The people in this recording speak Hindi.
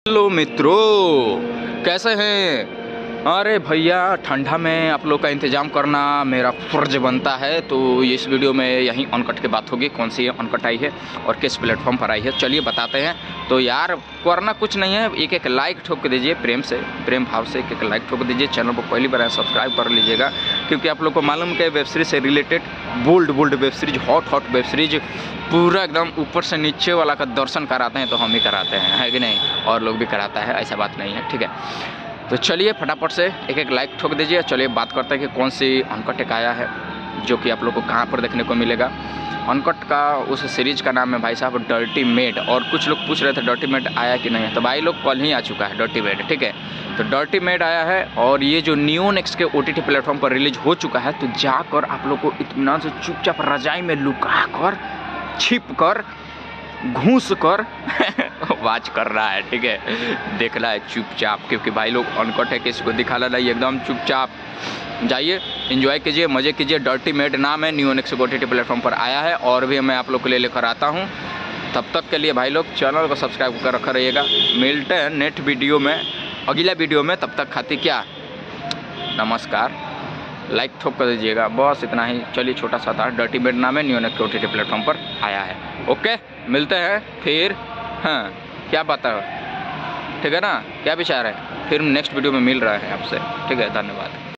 हेलो मित्रों, कैसे हैं? अरे भैया, ठंडा में आप लोग का इंतज़ाम करना मेरा फ़र्ज बनता है। तो इस वीडियो में यहीं अनकट की बात होगी, कौन सी अनकट आई है और किस प्लेटफॉर्म पर आई है, चलिए बताते हैं। तो यार करना कुछ नहीं है, एक एक लाइक ठोक दीजिए, प्रेम से, प्रेम भाव से एक एक लाइक ठोक दीजिए। चैनल को पहली बार सब्सक्राइब कर लीजिएगा, क्योंकि आप लोग को मालूम है वेब सीरीज से related bold web series, hot web series पूरा एकदम ऊपर से नीचे वाला का दर्शन कराते हैं तो हम ही कराते हैं, है कि नहीं? और लोग भी कराता है, ऐसा बात नहीं है, ठीक है। तो चलिए फटाफट से एक एक लाइक ठोक दीजिए। चलिए बात करते हैं कि कौन सी अनकट एक आया है जो कि आप लोग को कहाँ पर देखने को मिलेगा। अनकट का उस सीरीज का नाम है भाई साहब डर्टी मेड। और कुछ लोग पूछ रहे थे डर्टी मेड आया कि नहीं है, तो भाई लोग कल ही आ चुका है डर्टी मेड, ठीक है। तो डर्टी मेड आया है और ये जो नियोनेक्स के OTT प्लेटफॉर्म पर रिलीज हो चुका है। तो जाकर आप लोग को इत्मीनान से चुपचाप रजाई में लुका कर, छिप कर, घूस कर वाच कर रहा है, ठीक है। देखना है चुपचाप, क्योंकि भाई लोग अनकट है, किसी को दिखाना नहीं, एकदम चुपचाप जाइए, एंजॉय कीजिए, मज़े कीजिए। डर्टी मेड नाम है, नियोनेक्स OTT प्लेटफॉर्म पर आया है और भी मैं आप लोग के लिए लेकर आता हूँ। तब तक के लिए भाई लोग चैनल को सब्सक्राइब कर रखा रहिएगा। मिलते हैं नेक्स्ट वीडियो में, अगला वीडियो में। तब तक खाती क्या, नमस्कार, लाइक ठोक कर दीजिएगा, बस इतना ही। चलिए छोटा सा था, डर्टी मेड नाम है, नियोनेक्स OTT प्लेटफॉर्म पर आया है। ओके, मिलते हैं फिर। हाँ, क्या बात है, ठीक है ना? क्या विचार है? फिर नेक्स्ट वीडियो में मिल रहा है आपसे, ठीक है। धन्यवाद।